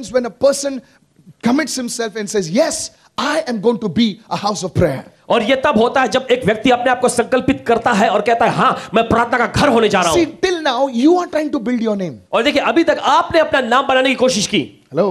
happens when a person commits himself and says, yes, I am going to be a house of prayer. और ये तब होता है जब एक व्यक्ति अपने आप को संकल्पित करता है और कहता है हाँ मैं प्रार्थना का घर होने जा रहा हूं. See, till now you are trying to build your name. और देखिए अभी तक आपने अपना नाम बनाने की कोशिश की. हेलो,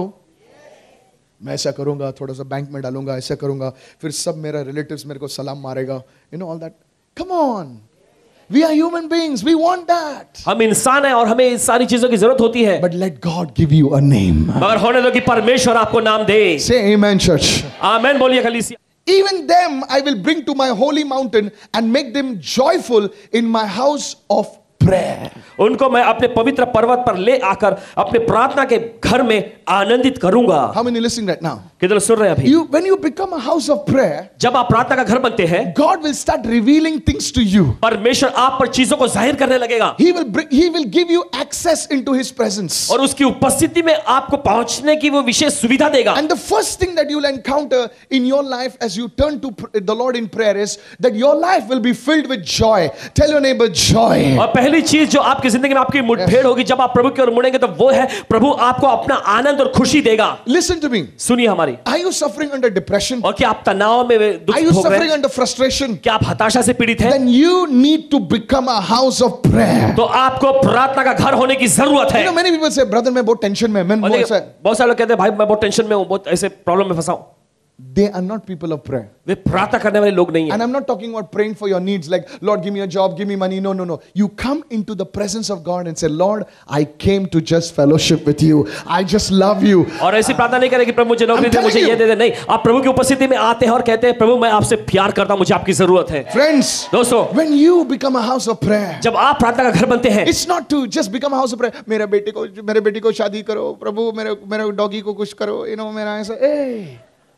मैं ऐसा करूंगा, थोड़ा सा बैंक में डालूंगा, ऐसा करूंगा, फिर सब मेरा रिलेटिव्स मेरे को सलाम मारेगा, you know all that. Come on, we are human beings, we want that. हम इंसान हैं और हमें इस सारी चीजों की जरूरत होती है. But let God give you a name. मगर होने दो कि परमेश्वर आपको नाम दे. Say amen, church. आमेन बोलिए कलीसिया. Even them I will bring to my holy mountain and make them joyful in my house of prayer. उनको मैं अपने पवित्र पर्वत पर ले आकर अपने प्रार्थना के घर में आनंदित करूंगा. How many listening right now? कितने सुन रहे हैं अभी? When you become a house of prayer, जब आप प्रार्थना का घर बनते हैं, God will start revealing things to you. परमेश्वर आप पर चीजों को जाहिर करने लगेगा. He will give you access into His presence. और उसकी उपस्थिति में आपको पहुंचने की वो विशेष सुविधा देगा. And the first thing that you will encounter in your life as you turn to the Lord in prayer is that your life will be filled with joy. Tell your neighbor, joy. और पहली चीज जो आपकी जिंदगी में आपकी मुठभेड़ होगी जब आप प्रभु की ओर मुड़ेंगे तो वो है प्रभु आपको अपना आनंद और खुशी देगा. Listen to me. सुनिए हमारी. Are you suffering under depression? और क्या आप तनाव में दुख Are you भोग रहे suffering हैं? under frustration? क्या आप हताशा से पीड़ित हैं? Then you need to become a house of prayer. तो आपको प्रार्थना का घर होने की जरूरत है. You know, many people say, brother, मैं बहुत टेंशन में, मैं बहुत सारे लोग कहते हैं भाई मैं बहुत टेंशन में हूं, बहुत ऐसे प्रॉब्लम में फंसा हूं. They are not people of prayer. वे प्रार्थना करने वाले लोग नहीं हैं. And I'm not talking about praying for your needs like, Lord, give me a job, give me money. No, no, no. You come into the presence of God and say, Lord, I came to just fellowship with you. I just love you. और ऐसी प्रार्थना नहीं करें कि प्रभु मुझे नौकरी दे, मुझे ये दे दे. नहीं, आप प्रभु की उपस्थिति में आते हैं और कहते हैं प्रभु मैं आपसे प्यार करता हूं, मुझे आपकी जरूरत है. Friends, दोस्तों, when you become a house of prayer, जब आप प्रार्थना का घर बनते हैं, it's not to just become a house of prayer. मेरे बेटी को शादी करो, प्रभु मेरे डॉगी को कुछ करो, you know, मेरा ऐसा.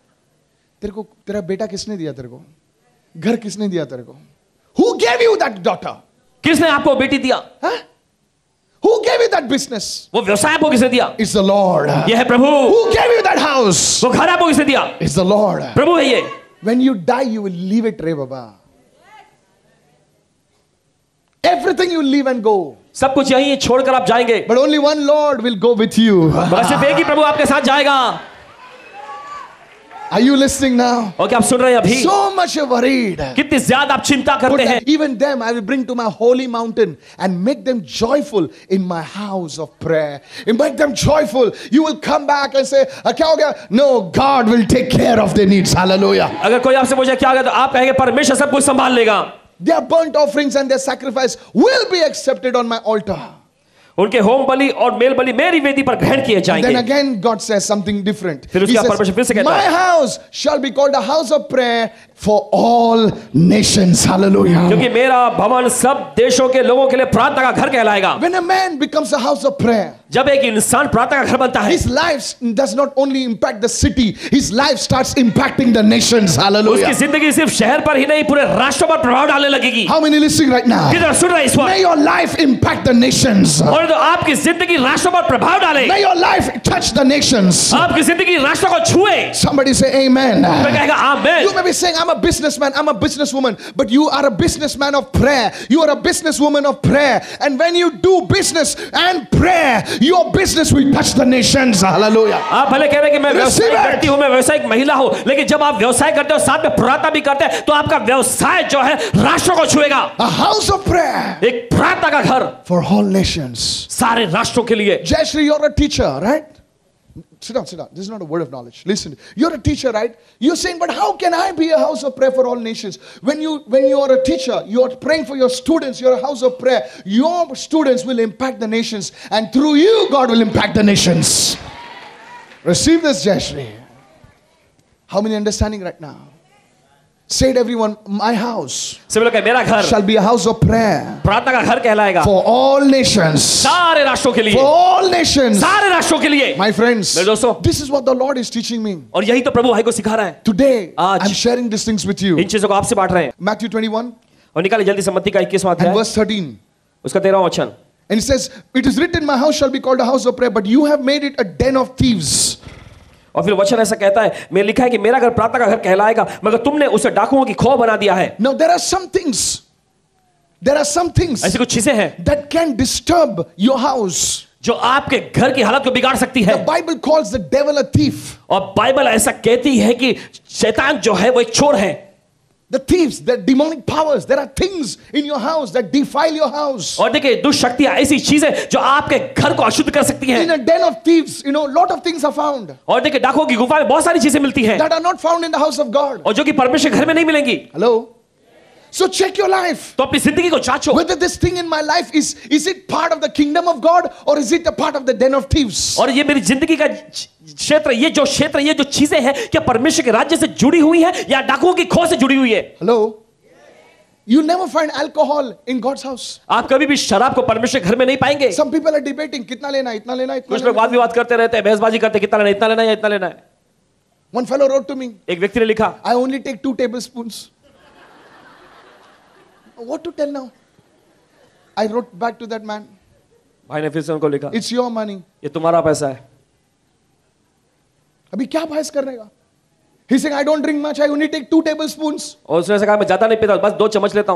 तेरा बेटा किसने दिया तेरे को? घर किसने दिया तेरे को? Who gave you that daughter? किसने आपको बेटी दिया? Who gave you that business? वो व्यवसाय आपको किसने दिया? It's the Lord. ये है प्रभु. Who gave you that house? वो घर आपको किसने दिया? It's the Lord. प्रभु है ये. When you die, you will leave it, रे बाबा. Everything you leave and go. सब कुछ यहीं छोड़कर आप जाएंगे. But only one Lord will go with you. बस सिर्फ एक ही प्रभु आपके साथ जाएगा. Are you listening now? और क्या आप सुन रहे हैं अभी? So much worried. कितनी ज्यादा आप चिंता करते हैं. Even them I will bring to my holy mountain and make them joyful in my house of prayer. And make them joyful. You will come back and say, क्या हो गया? No, God will take care of their needs. Hallelujah. अगर कोई आपसे पूछे क्या हो गया तो आप कहेंगे परमेश्वर सब कुछ संभाल लेगा. Their burnt offerings and their sacrifice will be accepted on my altar. उनके होम बलि और मेल बलि मेरी वेदी पर ग्रहण किए जाएंगे. Then again God says something different. फिर उसके परमेश्वर फिर से कहता है, My house shall be called a house of prayer for all nations. Hallelujah. क्योंकि मेरा भवन सब देशों के लोगों के लिए प्रार्थना का घर कहलाएगा. When a man becomes a house of prayer, जब एक इंसान प्रार्थना का घर बनता है, his life does not only impact the city, his life starts impacting the nations. Hallelujah. उसकी जिंदगी सिर्फ शहर पर ही नहीं पूरे राष्ट्रों पर प्रभाव डालने लगेगी. How many listening right now? किधर सुन रहे हैं इस वक्त? May your life impact the nations. और तो आपकी जिंदगी राष्ट्रों पर प्रभाव डाले. May your life touch the nations. आपकी जिंदगी राष्ट्रों को छुए. Somebody say amen. मैं कहेगा आमेन. You may be saying I'm a businessman, I'm a businesswoman, but you are a businessman of prayer. You are a businesswoman of prayer. And when you do business and prayer, your business will touch the nations. Hallelujah. आप भले कह रहे हैं कि मैं व्यवसायिक व्यक्ति हूं, मैं व्यवसायिक महिला हूं, लेकिन जब आप व्यवसाय करते हो साथ में प्रार्थना भी करते हैं तो आपका व्यवसाय जो है राष्ट्रों को छुएगा. A house of prayer. एक प्रार्थना का घर for all nations. सारे राष्ट्रों के लिए. Jayashree, you're a teacher, right? Sit down, sit down. This is not a word of knowledge. Listen, you're a teacher, right? You're saying, but how can I be a house of prayer for all nations? When you are a teacher, you're praying for your students, you're a house of prayer. Your students will impact the nations, and through you, God will impact the nations. Receive this, Jayashree. How many understanding right now? Say it, everyone. My house मेरा घर shall be a house of prayer प्रार्थना का घर कहलाएगा. for all nations. सारे राष्ट्रों के लिए. For all nations. सारे राष्ट्रों के लिए. My friends, मेरे दोस्तों, this is what the Lord is teaching me. और यही तो प्रभु भाई को सिखा रहा है. Today, आज I'm sharing these things with you. इन चीजों को आपसे बांट रहे हैं. Matthew 21 और निकालिए जल्दी से मत्ती का 21वां and अध्याय verse 13. उसका 13वां वचन. And it says, it is written, my house shall be called a house of prayer, but you have made it a den of thieves. और फिर वचन ऐसा कहता है, मैं लिखा है कि मेरा घर प्रार्थना का घर कहलाएगा, मगर तुमने उसे डाकुओं की खो बना दिया है. Now there are some things ऐसी कुछ चीजें हैं that can disturb your house. जो आपके घर की हालत को बिगाड़ सकती है. The Bible calls the devil a thief. और बाइबल ऐसा कहती है कि शैतान जो है वो एक चोर है. The thieves, the demonic powers, there are things in your house that defile your house. और देखिए दुष्ट शक्तियां ऐसी चीज है जो आपके घर को अशुद्ध कर सकती हैं. In a den of thieves, lot of things are found. और देखिए डाकुओं की गुफा में बहुत सारी चीजें मिलती हैं. That are not found in the house of God. और जो कि परमेश्वर के घर में नहीं मिलेंगी. Hello? So check your life. तो अपनी जिंदगी को जांचो. Whether this thing in my life is it part of the kingdom of God or is it a part of the den of thieves? और ये मेरी जिंदगी का क्षेत्र, ये जो चीजें हैं, क्या परमेश्वर के राज्य से जुड़ी हुई है या डाकुओं की खो से जुड़ी हुई है? Hello? You never find alcohol in God's house. आप कभी भी शराब को परमेश्वर के घर में नहीं पाएंगे. Some people are debating कितना लेना है, इतना लेना है, इतना कुछ लोग वाद विवाद करते रहते हैं, बहसबाजी करते हैं, कितना लेना है, इतना लेना है या इतना लेना है. One fellow wrote to me. एक व्यक्ति ने लिखा, I only take 2 tablespoons. What to tell now? I wrote back to that man. भाई ने फिर से उनको लिखा, It's your money. ये तुम्हारा पैसा है. अभी क्या बहस करने का? He said, I don't drink much. I only take 2 tablespoons. और उसने ऐसा कहा, मैं ज्यादा नहीं पीता, बस 2 चम्मच लेता हूं.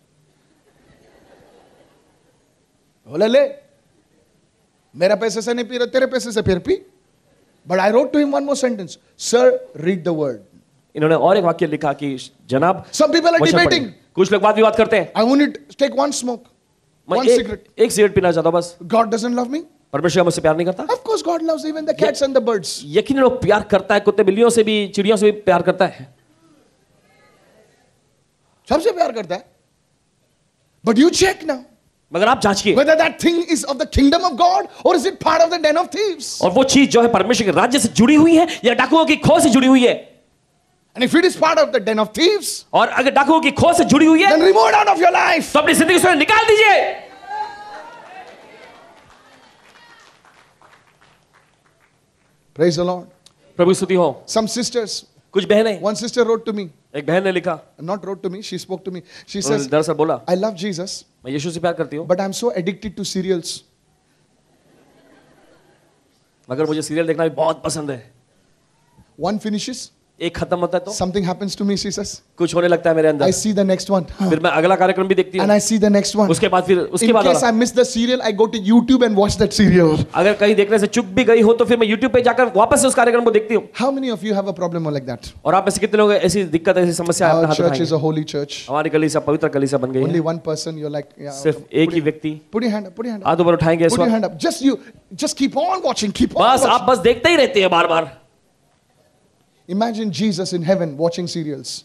बोला ले, मेरा पैसे से नहीं पी रहा, तेरे पैसे से फिर पी. But I wrote to him one more sentence. Sir, read the word. इन्होंने और एक वाक्य लिखा कि जनाब, Some people are debating. कुछ लोग वाद विवाद करते हैं. I only take 1 smoke. मैं 1 cigarette. एक सिगरेट पीना चाहता हूं बस. God doesn't love me? परमेश्वर मुझसे प्यार नहीं करता? Of course God loves even the cats and the birds. यकीन लोग प्यार करता है, कुत्ते बिल्लियों से भी, चिड़ियों से भी प्यार करता है. सबसे प्यार करता है. But you check now. मगर आप जांचिए Whether that thing is of the kingdom of God or is it part of the den of thieves? और वो चीज जो है परमेश्वर के राज्य से जुड़ी हुई है या डाकुओं की खो से जुड़ी हुई है. And if it is part of the den of thieves, और अगर डाकुओं की खो से जुड़ी हुई है then remove it out of your life. तो अपनी जिंदगी से निकाल दीजिए. Praise the Lord. प्रभु स्तुति हो. Some sisters, कुछ बहनें, one sister wrote to me. एक बहन ने लिखा, Not wrote to me, she spoke to me. She says, दरअसल बोला, I love Jesus, मैं यीशु से प्यार करती हूँ, but I'm so addicted to serials. मगर मुझे सीरियल देखना भी बहुत पसंद है. One finishes, एक खत्म होता है तो something happens to me, she says. कुछ होने लगता है मेरे I अंदर. see the next one. फिर मैं अगला कार्यक्रम भी देखती And हूँ. I see the next one. उसके बाद फिर उसके In बाद case I वाला. miss the serial, I go to YouTube and watch that serial. अगर कहीं देखने से चुक भी गई हो तो फिर मैं YouTube पे जाकर वापस से उस कार्यक्रम को देखती हूँ. How many of you have a problem like that? और आप में से कितने लोग ऐसी दिक्कत, ऐसी समस्या अपना Our हाथ church is उठाएंगे? a holy church. हमारी कलीसिया पवित्र कलीसिया बन गई Only है. one person, you're like, yeah. सिर्फ एक ही व्यक्ति. Put your hand up, put your hand up. हाथ ऊपर उठाएंगे इस Put your वक्त. hand up. Just keep on watching, keep on बस watching. आप बस देखते ही रहते हैं बार बार. Imagine Jesus in heaven watching serials.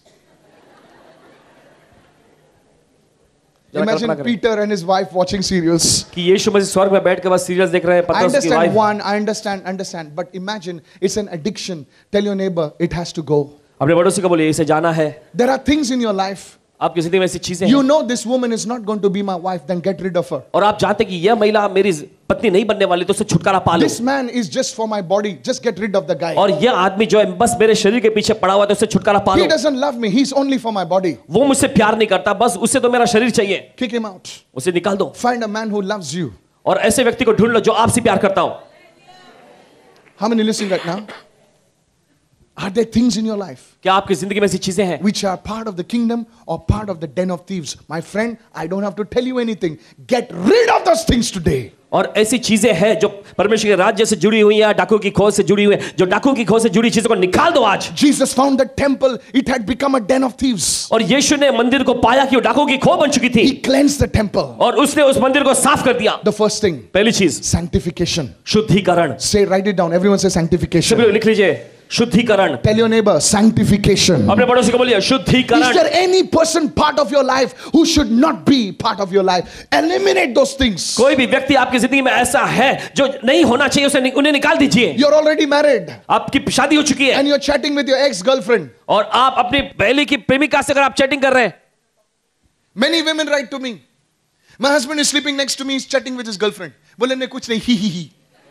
Imagine Peter and his wife watching serials. कि यीशु मसीह स्वर्ग में बैठ के बस सीरियल्स देख रहे हैं. I पतरस की understand wife. one, I understand. But imagine it's an addiction. Tell your neighbor, it has to go. अपने पड़ोसी को बोलिए इसे जाना है. There are things in your life. आपकी जिंदगी में ऐसी चीजें You हैं. know this woman is not going to be my wife, then get rid of her. और आप जानते कि यह महिला मेरी पत्नी नहीं बनने वाली, तो उससे छुटकारा पा लो. This man is just for my body. Just get rid of the guy. और यह आदमी जो है बस मेरे शरीर के पीछे पड़ा हुआ है, तो उससे छुटकारा पा He low. doesn't love me. He's only for my body. वो मुझसे प्यार नहीं करता, बस उससे तो मेरा शरीर चाहिए. Kick him out. उसे निकाल दो. Find a man who loves you. और ऐसे व्यक्ति को ढूंढ लो जो आपसे प्यार करता हो. How many listening right now? Are there things in your life क्या आपकी जिंदगी में ऐसी चीजें हैं which are part of the kingdom or part of the den of thieves? My friend, I don't have to tell you anything. Get rid of those things today. और ऐसी चीजें हैं जो परमेश्वर के राज्य से जुड़ी हुई हैं, डाकुओं की खोज से जुड़ी हुई हैं. जो डाकुओं की खोज से जुड़ी चीजों को निकाल दो आज. Jesus found the temple. It had become a den of thieves. और यीशु ने मंदिर को पाया कि वो डाकुओं की खोज बन चुकी थी. He cleansed the temple. और उसने उस मंदिर को साफ कर दिया. The first thing, पहली चीज sanctification. शुद्धिकरण. Say, write it down. Everyone say sanctification. सभी लोग लिख लीजिए शुद्धिकरण. Tell your neighbor, sanctification. अपने पड़ोसी को बोलिए Is शुद्धिकरण. there any person part of your life who should not be part of your life? Eliminate those things. कोई भी व्यक्ति आपकी जिंदगी में ऐसा है जो नहीं होना चाहिए, उसे उन्हें निकाल दीजिए. You're already married आपकी शादी हो चुकी है and you're chatting with your ex-girlfriend. और आप अपनी पहले की प्रेमिका से अगर आप चैटिंग कर रहे हैं. Many women write to me. My husband is sleeping next to me. He's chatting with his girlfriend. बोले नहीं कुछ नहीं. He.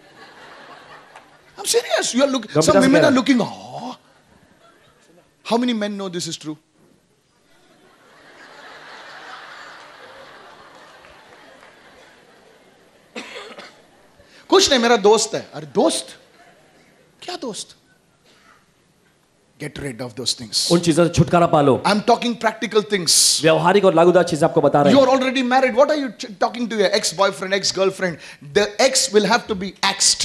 I'm serious. You are looking. Some women are looking. Oh. How many men know this is true? कुछ नहीं, मेरा दोस्त है. अरे दोस्त? क्या दोस्त? Get rid of those things. उन चीजों से छुटकारा पालो. I'm talking practical things. व्यवहारिक और लागूदार चीजें आपको बता रहे You हैं. are already married. What are you talking to your ex-boyfriend, ex-girlfriend? The ex will have to be axed.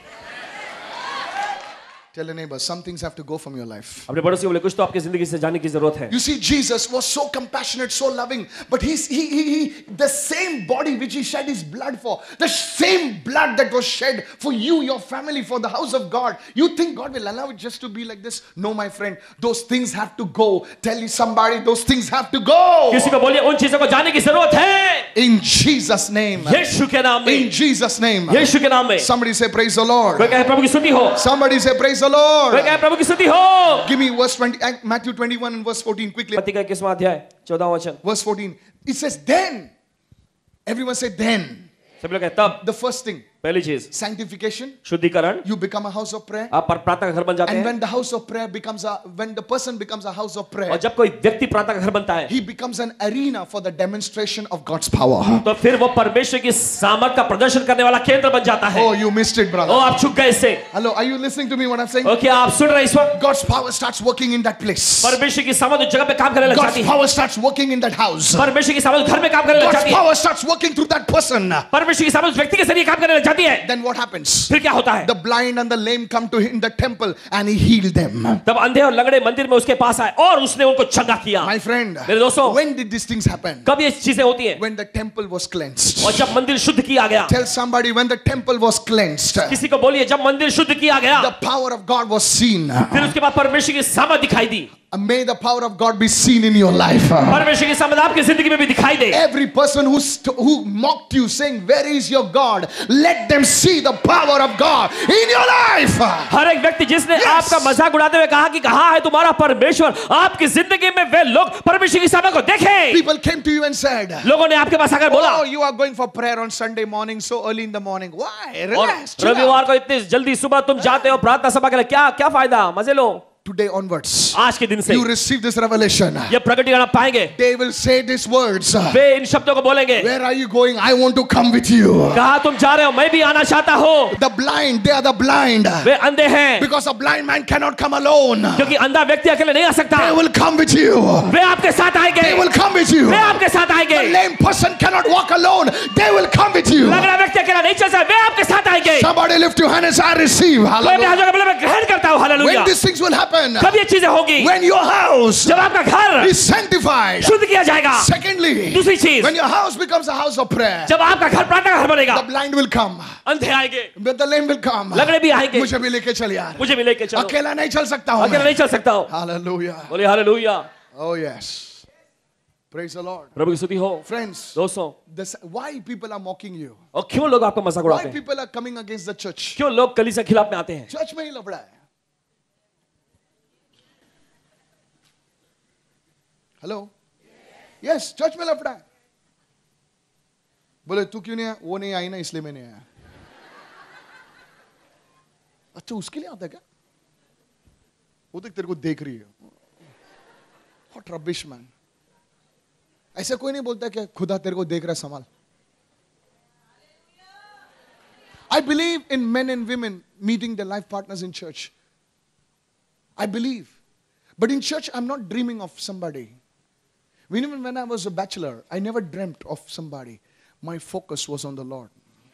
Tell your neighbor, some things have to go from your life. अपने पड़ोसी को बोले कुछ तो आपकी जिंदगी से जाने की जरूरत है. You see, Jesus was so compassionate, so loving, but he the same body which he shed his blood for, the same blood that was shed for you, your family, for the house of God. You think God will allow it just to be like this? No, my friend, those things have to go. Tell you somebody, those things have to go. किसी को बोलिए उन चीजों को जाने की जरूरत है. In Jesus' name. यीशु के नाम में. In Jesus' name. यीशु के नाम में. Somebody say praise the Lord. कोई कहे प्रभु की स्तुति हो. Somebody say praise the Lord. कोई कहे प्रभु की स्तुति हो. Give me verse 20, Matthew 21 and verse 14 quickly. मत्ती का 21वां अध्याय 14वां वचन. Verse 14. It says then. Everyone say then. सभी लोग कहते तब. The first thing. पहली चीज Sanctification. शुद्धिकरण. You become a house of prayer. आप प्रार्थना का घर बन जाते And हैं. when the house of prayer becomes when the person becomes a house of prayer, और जब कोई व्यक्ति प्रार्थना का घर बनता है, he becomes an arena for the demonstration of God's power. तो फिर वो परमेश्वर की सामर्थ का प्रदर्शन करने वाला केंद्र बन जाता है. Oh, you missed it, brother. ओ आप चूक गए इससे. Hello, are you listening to me what I'm saying? Okay आप सुन रहे हैं इस वक्त. God's power starts working in that place. परमेश्वर की सामर्थ उस जगह पे काम करने लग जाती God's है. power starts working in that house. परमेश्वर की सामर्थ घर में काम करने लग God's जाती है. power starts working through that person. परमेश्वर की सामर्थ व्यक्ति के जरिए काम करने लग जाती है. Then what happens? फिर क्या होता है? The blind and the lame come to him in the temple and he healed them. तब अंधे और लंगड़े मंदिर में उसके पास आए और उसने उनको चंगा किया. My friend, मेरे दोस्तों, when did these things happen? कब ये चीजें होती हैं? When the temple was cleansed. और जब मंदिर शुद्ध किया गया. Tell somebody, when the temple was cleansed, किसी को बोलिए जब मंदिर शुद्ध किया गया. the power of God was seen. फिर उसके बाद परमेश्वर की सामर्थ दिखाई दी. May the power of God be seen in your life. परमेश्वर की सामर्थ आपकी जिंदगी में भी दिखाई दे. Every person who mocked you saying, where is your God? Let them see the power of God in your life. हर एक व्यक्ति जिसने आपका मजाक उड़ाते हुए कहा कि कहाँ है तुम्हारा परमेश्वर, आपकी जिंदगी में वे लोग परमेश्वर की सामर्थ को देखें. People came to you and said, लोगों ने आपके पास आकर बोला, oh, you are going for prayer on Sunday morning so early in the morning. Why? Relax. chill out. रविवार को इतनी जल्दी सुबह तुम जाते हो प्रार्थना सभा के लिए. क्या क्या फायदा? मजे लो. Today onwards, आज के दिन से you receive this revelation. ये प्रकटीकरण आप पाएंगे. They will say these words. वे इन शब्दों को बोलेंगे. Where are you going? I want to come with you. कहाँ तुम जा रहे हो? मैं भी आना चाहता हूँ. The blind, they are the blind. वे अंधे हैं. Because a blind man cannot come alone. क्योंकि अंधा व्यक्ति अकेले नहीं आ सकता. They will come with you. वे आपके साथ आएंगे. They will come with you. वे आपके साथ आएंगे. The lame person cannot walk alone. They will come with you. लंगड़ा व्यक्ति अकेला नहीं चल सकता. वे आपके साथ आएंगे. Somebody lift your hand and say, I receive. कोई अपने Hallelujah. हाथों को बोले मैं ग्रहण करता हूँ. Hallelujah. When these things will happen, कब ये चीजें होगी? when your house जब आपका घर is sanctified. शुद्ध किया जाएगा. Secondly, दूसरी चीज, when your house becomes a house of prayer, जब आपका घर प्रार्थना का घर बनेगा, the blind will come. अंधे आएंगे, But the lame will come. लंगड़े भी आएंगे. मुझे भी लेके चल यार. मुझे भी लेके चलो. अकेला नहीं चल सकता हूँ अकेला मैं. नहीं चल सकता हूँ. Hallelujah. बोले hallelujah. Oh yes. Praise the Lord. प्रभु की स्तुति हो. Friends, दोस्तों, why people are mocking you? और क्यों लोग आपका मजाक Why उड़ाते हैं? people are coming against the church? क्यों लोग कलीसिया के खिलाफ में आते हैं? Church में ही लफड़ा है. Hello? Yes, church में लफड़ा है. बोले तू क्यों नहीं आया? वो नहीं आई ना इसलिए मैं नहीं आया. अच्छा उसके लिए आता है क्या? वो देख तेरे को देख रही है. What rubbish man. ऐसा कोई नहीं बोलता कि खुदा तेरे को देख रहा है संभाल. I believe in men and women meeting their life partners in church. I believe. But in church, I'm not dreaming of somebody. Even when I was a bachelor, I never dreamt of somebody. My focus was on the Lord.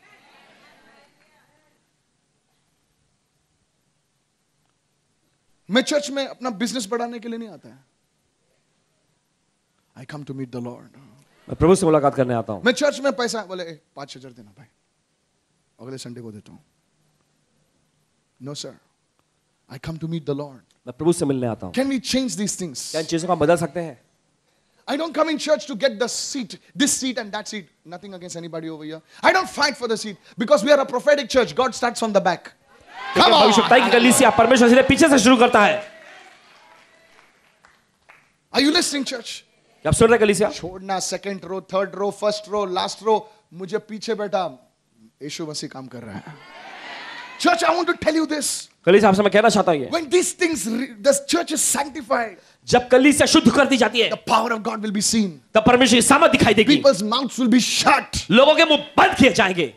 मैं church में अपना business बढ़ाने के लिए नहीं आता है. I come to meet the Lord. मैं प्रभु से मुलाकात करने आता हूँ. मैं चर्च में पैसा बोले 5,000 देना भाई, अगले संडे को देता हूँ. No sir, I come to meet the Lord. मैं प्रभु से मिलने आता हूँ. Can we change these things? क्या इन चीजों को हम बदल सकते हैं? I don't come in church to get the seat, this seat and that seat. Nothing against anybody over here. I don't fight for the seat because we are a prophetic church. God starts from the back. Come on. भविष्यवाणी की कलीसिया परमेश्वर सीधे पीछे से शुरू करता है. Are you listening, church? आप सुन रहे कलीसिया? छोड़ना second row, third row, first row, last row. मुझे पीछे बैठा यीशु मसीह काम कर रहा है. Church, I want to tell you this. कलीसिया आपसे मैं कहना चाहता हूँ ये. When these things, the church is sanctified. जब कलीसिया शुद्ध कर दी जाती है, The power of God will be seen. तब परमेश्वर की सामर्थ दिखाई देगी. People's mouths will be shut. लोगों के मुंह बंद किए जाएंगे.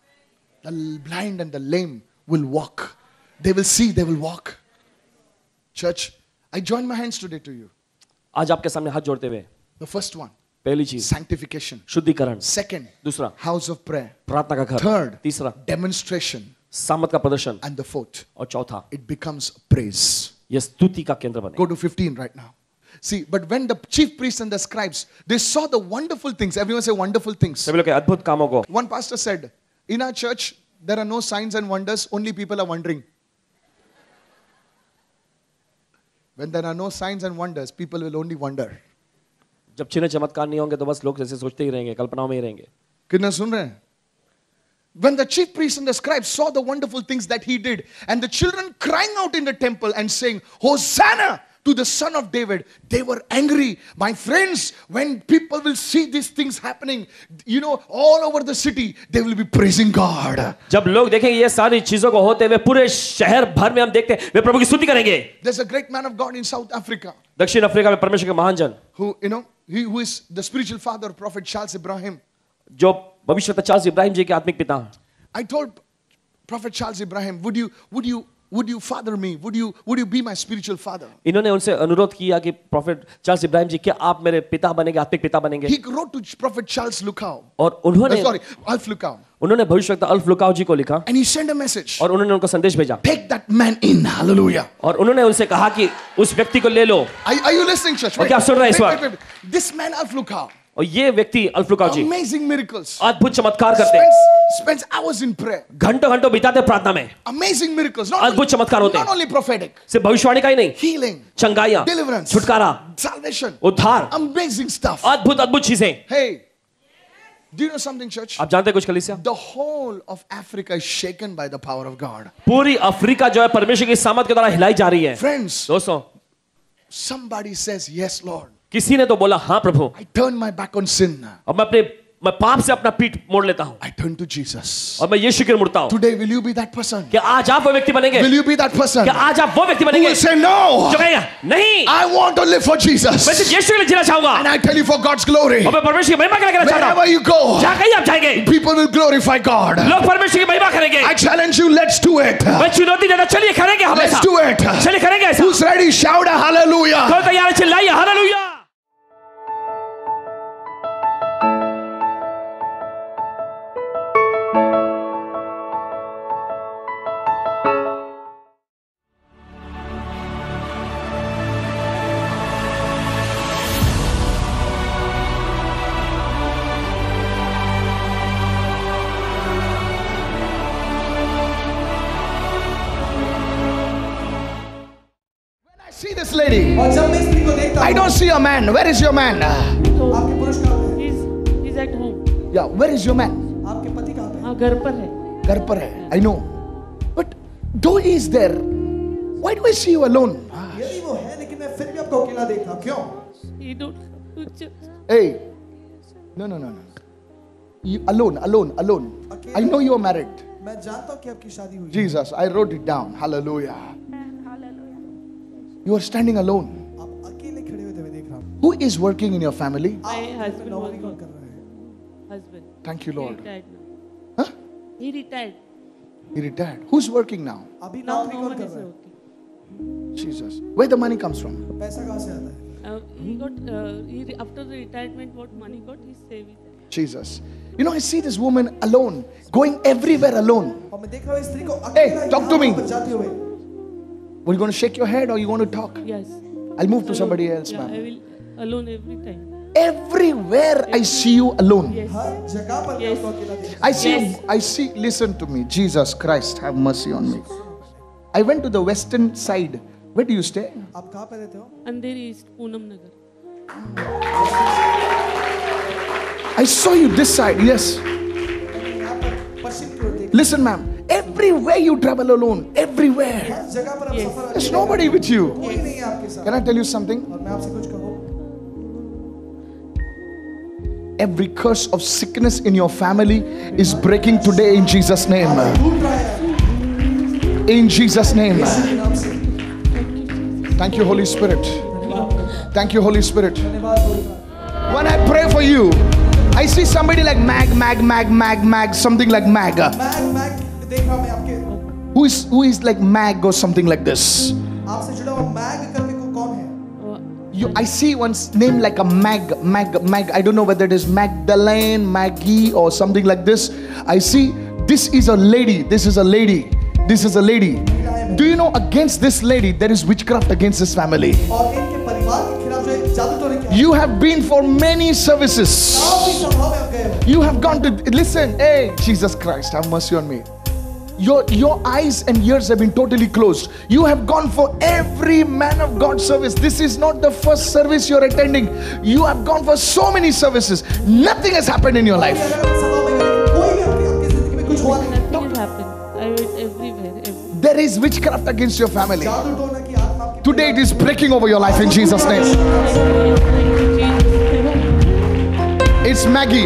The blind and the lame will walk. They will see, they will walk. Church, I join my hands today to you. आज आपके सामने हाथ जोड़ते हुए The first one, पहली चीज sanctification. शुद्धिकरण, Second, दूसरा house of prayer. प्रार्थना का घर, Third, तीसरा demonstration. सामत का प्रदर्शन, And the fourth, और चौथा it becomes praise. यह स्तुति का केंद्र बने. Go to 15 right now. See, but when the chief priests and the scribes, they saw the wonderful things. Everyone say wonderful things. सभी लोग के अद्भुत कामों को. One pastor said, in our church, there are no signs and wonders, only people are wondering. When there are no signs and wonders, people will only wonder. जब चिन्ह चमत्कार नहीं होंगे तो बस लोग ऐसे सोचते ही रहेंगे, कल्पनाओं में ही रहेंगे. कितना सुन रहे हैं? When the chief priests and the scribes saw the wonderful things that he did, and the children crying out in the temple and saying, Hosanna to the Son of David, they were angry. My friends, when people will see these things happening, you know, all over the city, they will be praising God. जब लोग देखेंगे ये सारी चीजों को होते हुए पूरे शहर भर में हम देखते हैं वे प्रभु की स्तुति करेंगे. There's a great man of God in South Africa. दक्षिण अफ्रीका में परमेश्वर के महान जन, Who, you know, who is the spiritual father of Prophet Charles Ibrahim. जो भविष्यवक्ता चार्ल्स इब्राहिम जी के आत्मिक पिता हैं. I told Prophet Charles Ibrahim, would you father me? Would you be my spiritual father? इन्होंने उनसे अनुरोध किया कि प्रोफेट चार्ल्स इब्राहिम जी क्या आप मेरे पिता बनेंगे, आत्मिक पिता बनेंगे. He wrote to Prophet Charles Lukau. और उन्होंने Alf Lukau. उन्होंने भविष्यवक्ता अल्फ लुकाउ जी को लिखा. And he sent a message. और उन्होंने उनको संदेश भेजा. Take that man in. Hallelujah. और उन्होंने उनसे कहा कि उस व्यक्ति को ले लो. Are you listening, church? और क्या सुन रहे हैं इस वक्त? This man Alf Lukau. और ये व्यक्ति अल्फ लुकाउ जी Amazing miracles. अद्भुत चमत्कार करते. Spends hours in prayer. घंटों घंटों बिताते प्रार्थना में. Amazing miracles. अद्भुत चमत्कार होते. Not only prophetic. सिर्फ भविष्यवाणी का ही नहीं. Healing. चंगाइयां. Deliverance. छुटकारा. Salvation. उद्धार. Amazing stuff. अद्भुत अद्भुत चीजें. Hey. Do you know something, church? आप जानते हैं कुछ कलीसिया? The whole of Africa is shaken by the power of God. पूरी अफ्रीका जो है परमेश्वर की सामर्थ के द्वारा हिलाई जा रही है. Friends, दोस्तों, somebody says, yes, Lord. किसी ने तो बोला हाँ प्रभु. I turn my back on sin. अब मैं पाप से अपना पीठ मोड़ लेता हूँ. I turn to Jesus. और मैं यीशु की ओर मुड़ता हूँ. Today, will you be that person? क्या आज आप वो व्यक्ति बनेंगे? Will you be that person? क्या आज आप वो व्यक्ति Who बनेंगे? will say no? जो कहेगा नहीं. I want to live for Jesus. मैं सिर्फ यीशु के लिए जीना चाहूँगा. And I tell you for God's glory. और मैं परमेश्वर की महिमा करना चाहता हूँ. Wherever you go, जहाँ कहीं आप जाएंगे, people will glorify God. लोग परमेश्वर की महिमा करेंगे. I challenge you, let's do it. मैं चुनौती देता, चलिए करेंगे हम ऐसा. Let's do it. चलिए करेंगे ऐसा. Who's ready? Shout a hallelujah. कौन तैयार है? चिल्लाइए हालेलुया. See this lady. और जब मैं स्त्री को देखता I हूँ, don't see a man. Where is your man? आपके पुरुष कहाँ पे? He's at home. Yeah, where is your man? आपके पति कहाँ पे? हाँ घर पर है. घर पर है. I know. But though he is there, why do I see you alone? यदि वो है, लेकिन मैं फिर भी आपको अकेला देखता हूँ. क्यों? He don't go to church. Hey, no. You alone. I know you are married. मैं जानता हूँ कि आपकी शादी हुई है. Jesus, I wrote it down. Hallelujah. You are standing alone. आप अकेले खड़े हुए थे, मैं देख रहा हूँ. Who is working in your family? My husband was नौकरी कौन कर working. रहा है? Husband. Thank you, He Lord. retired now. Huh? He retired. He retired. Who's working now? अभी Now नौकरी no कौन one कर is रहा है? working. Jesus. Where the money comes from? पैसा कहाँ से आता है? He got after the retirement, what money got, he saved it. Jesus. You know, I see this woman alone, going everywhere alone. और मैं देख रहा हूँ इस स्त्री को Hey, अकेला talk to यहाँ me. पर जाते हुए. Were you going to shake your head or you want to talk? Yes. I'll move to Alone. somebody else, Yeah, I ma'am. will alone every time. Everywhere I see you alone. Yes. हर जगह पर मैं Yes. आपको अकेला देखता हूँ. I see, listen to me. Jesus Christ, have mercy on me. I went to the western side. Where do you stay? आप कहाँ पे रहते हो? Andheri East, Poonam Nagar. I saw you this side, yes. यहाँ पर पश्चिम की ओर देख. Listen, ma'am. Everywhere you travel alone. Everywhere. हर जगह पर आप Yes. सफर There's अकेले nobody with you. कोई नहीं है आपके साथ. Can I tell you something? और मैं आपसे कुछ कहूँ. Every curse of sickness in your family is breaking today in Jesus' name. टूट रहा है. In Jesus' name. के नाम से. Thank you, Holy Spirit. Thank you, Holy Spirit. धन्यवाद होगा. When I pray for you, I see somebody like mag, something like mag. मैं देख रहा हूँ मैं आपके. Who is like mag or something like this? आपसे जुड़ा हुआ मैग करके कौन है? I see one's name like a Mag. I don't know whether it is Magdalene, Maggie, or something like this. I see this is a lady. This is a lady. This is a lady. Do you know against this lady there is witchcraft against this family? और इनके परिवार के खिलाफ जो एक जादू टोने किया। You have been for many services. काफी सभाओं में आप गए हो। You have gone to listen. Hey, Jesus Christ, have mercy on me. Your eyes and ears have been totally closed. You have gone for every man of God service. This is not the first service you're attending. You have gone for so many services. Nothing has happened in your life. Nothing has happened. I went everywhere. There is witchcraft against your family. Today it is breaking over your life in Jesus' name. It's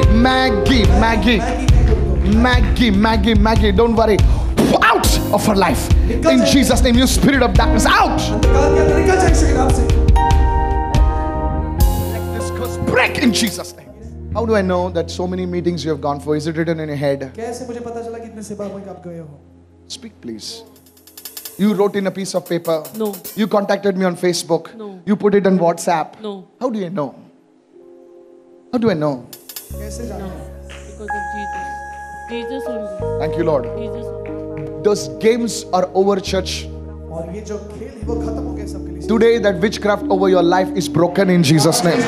Maggie. Don't worry. Out of her life. In Jesus' name, you spirit of darkness, out. Let this curse break in Jesus' name. How do I know that so many meetings you have gone for? Is it written in your head? कैसे मुझे पता चला कि इतने सेवा में आप गए हो? Speak, please. You wrote in a piece of paper. No. You contacted me on Facebook. No. You put it on WhatsApp. No. How do I know? How do I know? कैसे जाना? Because of Jesus. Jesus only. Thank you, Lord. Jesus only. Those games are over, church. और ये जो खेल है वो खत्म हो गए सबके लिए। Today, that witchcraft over your life is broken in Jesus' name.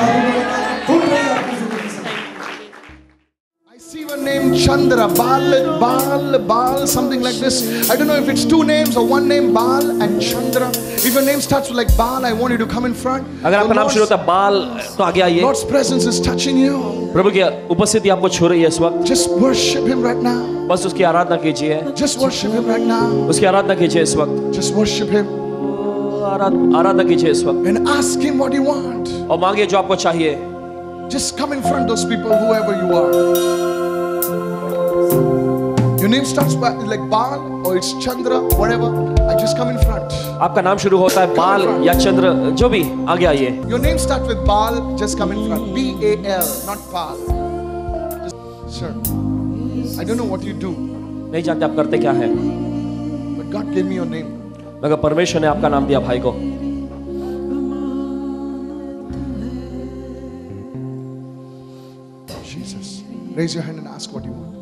I see one name Chandra, Baal, something like this. I don't know if it's two names or one name, Baal and Chandra. If your name starts with like Baal, I want you to come in front. अगर आपका नाम शुरू होता है बाल तो आगे आइए। Lord's presence is touching you. प्रभु की उपस्थिति आपको छू रही है इस वक्त। Just worship Him right now. बस उसकी आराधना कीजिए। Just worship Him right now. उसकी आराधना कीजिए इस वक्त। Just worship Him आराधना कीजिए इस वक्त। and ask Him what you want. और मांगिए जो आपको चाहिए। Just come in front those people, whoever you are. Your name starts by like Baal or it's Chandra, whatever. I just come in front. आपका नाम शुरू होता है बाल या चंद्र, जो भी आगे आइए। Your name starts with Baal, just come in front. B-A-L, not Baal. Sir, I don't know what you do, नहीं जानते आप करते क्या है, but God gave me your name. मगर परमेश्वर ने आपका नाम दिया भाई को। Jesus, raise your hand and ask what you want.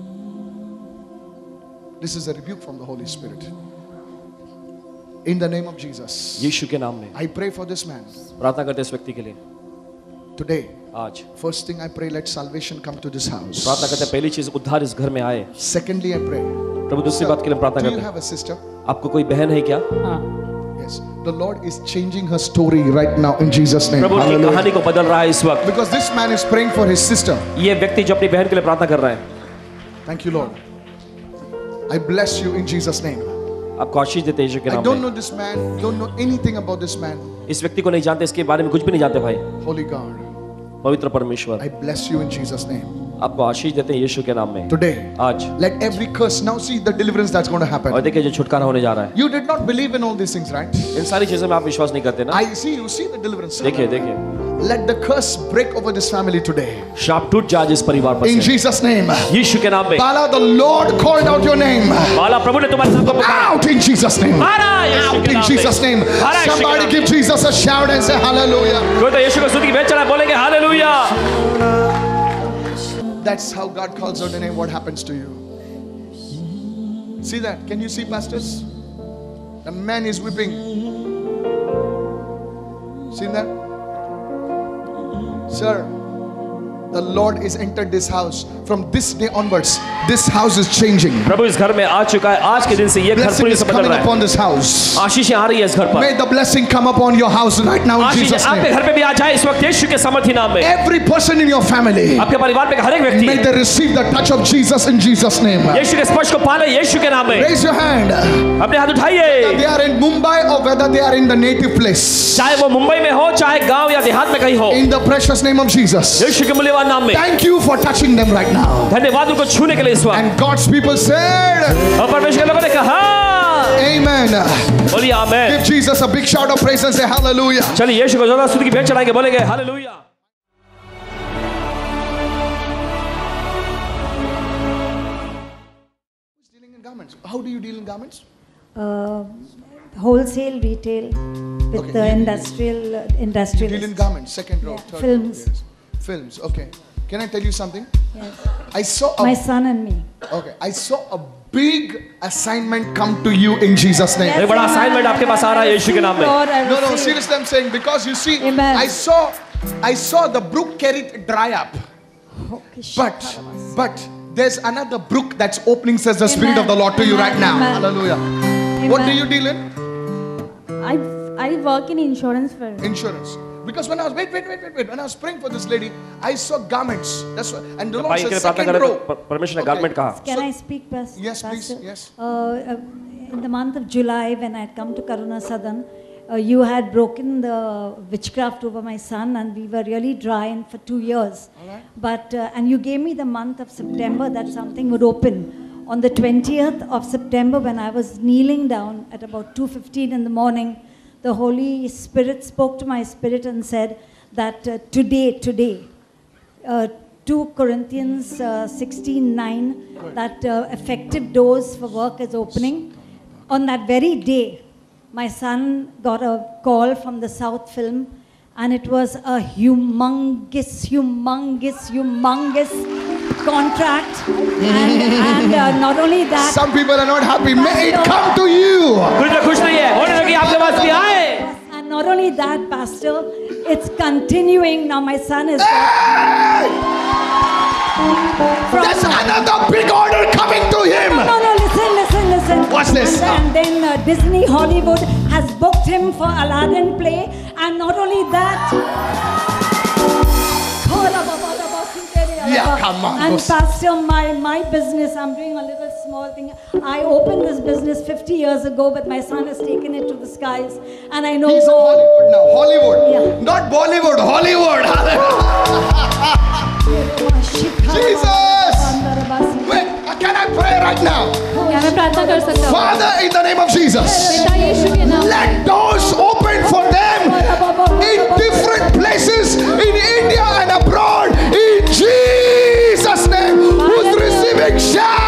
This is a rebuke from the Holy Spirit. In the name of Jesus, यीशु के नाम में I pray for this man. प्रार्थना करते इस व्यक्ति के लिए। Today, आज first thing I pray, let salvation come to this house. प्रार्थना करते हैं पहली चीज उद्धार इस घर में आए। Secondly, I pray. प्रभु दूसरी बात के लिए प्रार्थना Do you करते have a sister? हैं आपको कोई बहन है क्या? हाँ. Yes. The Lord is changing her story right now in Jesus' name. प्रभु की कहानी को बदल रहा है इस वक्त। Because this man is praying for his sister. ये व्यक्ति जो अपनी बहन के लिए प्रार्थना कर रहा है। Thank you, Lord. I bless you in Jesus' name. आपको आशीष देते हैं यीशु के I नाम don't में। know this man, don't know anything about this man. इस व्यक्ति को नहीं जानते, इसके बारे में कुछ भी नहीं जानते भाई। Holy God, पवित्र परमेश्वर, I bless you in Jesus' name. आपको आशीष देते हैं यीशु के नाम में। Today, आज let every curse, now see the deliverance that's going to happen. और देखिए जो छुटकारा होने जा रहा है। You did not believe in all these things, right? इन सारी चीजों में आप विश्वास नहीं करते ना? I see, you see the deliverance. देखिए देखिए, Let the curse break over this family today. शाप टूट जाए इस परिवार पर In से। Jesus' name. यीशु के नाम में। Bala, the Lord called out your name. बाला प्रभु ने तुम्हारे नाम को पुकारा। Out in Jesus' name. Out in Jesus' name. Somebody give Jesus a shout and say hallelujah. कोई तो यीशु को स्तुति की भेंट चढ़ाए बोलेंगे hallelujah. That's how God calls out your name. What happens to you? See that? Can you see, pastors? The man is weeping. See that? Sir, the Lord is entered this house. From this day onwards, this house is changing. प्रभु इस घर में आ चुका है। आज के दिन से ये घर Blessing पूरी is से बदल coming रहा है। upon this house. आशीषें आ रही है इस घर पर। May the blessing come upon your house right now in Ashish Jesus' आपके name. घर पे भी आ जाए इस वक्त यीशु के सामर्थी नाम में। Every person in your family, आपके परिवार में हर एक may व्यक्ति they receive the touch of Jesus in Jesus' name. यीशु के स्पर्श को पाले यीशु के नाम में। Raise your hand. अपने हाथ उठाइए। They are in Mumbai or whether they are in the native place. चाहे वो मुंबई में हो, चाहे गांव या देहात में कहीं हो। In the precious name of Jesus. यीशु के मूल्यवान नाम में। Thank you for touching them right now. धन्यवाद उनको छूने के लिए इस वक्त। And God's people said, और परमेश्वर के लोगों ने कहा Amen. बोलिए आमेन। Give Jesus a big shout of praise and say hallelujah. चलिए यीशु को जोरदार स्तुति की भेंट चढ़ाएंगे, बोलेंगे hallelujah. Dealing in garments. How do you deal in garments? Wholesale, retail. with Okay, the you- industrial. Deal in garments, second row, Yeah, third films. row. Yes. Films, okay. Can I tell you something? Yes. I saw My a, son and me. okay, I saw a big assignment come to you in Jesus' name. एक बड़ा assignment आपके पास आ रहा है यीशु के नाम में. No, seriously I'm saying, because you see, Amen. I saw the brook Kerit dry up. But there's another brook that's opening, says the Spirit of the Lord to you right now. Amen. Hallelujah. What do you deal in? I work in insurance firm. Insurance. Because when I was when I was praying for this lady, I saw garments. That's what, and the Lord भाई के लिए said प्रार्थना second करें row. तो परमेश्वर ने garment कहा. Can I speak, Pastor? Yes, please. Pastor? Yes. In the month of July, when I had come to Karuna Sadan, you had broken the witchcraft over my son, and we were really dry for 2 years. Alright. But and you gave me the month of September that something would open. On the 20th of September, when I was kneeling down at about 2:15 in the morning, the Holy Spirit spoke to my spirit and said that today, 2 Corinthians 16:9, that effective doors for work is opening. On that very day, my son got a call from the South Film, and it was a humongous contract. And not only that, Some people are not happy. May it come to you. खुश नहीं है. होने लगी आपके पास भी आए. and not only that, Pastor, it's continuing. Now my son is There's another big order coming to him. No, listen. What's this? And then Disney Hollywood has booked him for Aladdin play, and not only that. Yeah, come on, And boss. Pastor, my business, I'm doing a little small thing. I opened this business 50 years ago, but my son has taken it to the skies, and I know He's in God. Hollywood now. Hollywood. Yeah. Not Bollywood. Hollywood. Jesus. Wait, can I pray right now? क्या मैं प्रार्थना कर सकता हूँ? Father, in the name of Jesus, पिता यीशु के नाम. let doors open for them in different places in India and abroad. In Jesus' name, who's receiving shout?